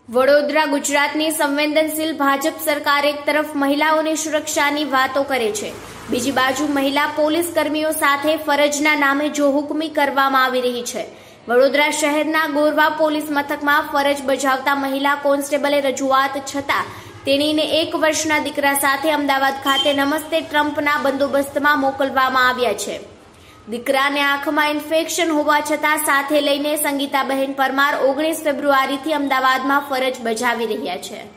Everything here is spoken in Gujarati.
વડોદરા ગુજરાતની સંવેદનશીલ ભાજપ સરકાર એક તરફ મહિલાઓની સુરક્ષાની વાતો કરે છે, બીજી બાજુ મહિલા પોલીસ કર્મીઓ સાથે ફરજના નામે જોહુકમી કરવામાં આવી રહી છે। વડોદરા શહેરના ગોરવા પોલીસ મથકમાં ફરજ બજાવતા મહિલા કોન્સ્ટેબલે રજૂઆત છતાં તેણીને 1 વર્ષના દીકરા સાથે અમદાવાદ ખાતે નમસ્તે ટ્રમ્પના બંદોબસ્તમાં મોકલવામાં આવ્યા છે। દીકરાને આંખમાં ઇન્ફેક્શન હોવા છતાં સાથે લઈને સંગીતાબહેન પરમાર 19 ફેબ્રુઆરીથી અમદાવાદમાં ફરજ બજાવી રહ્યા છે।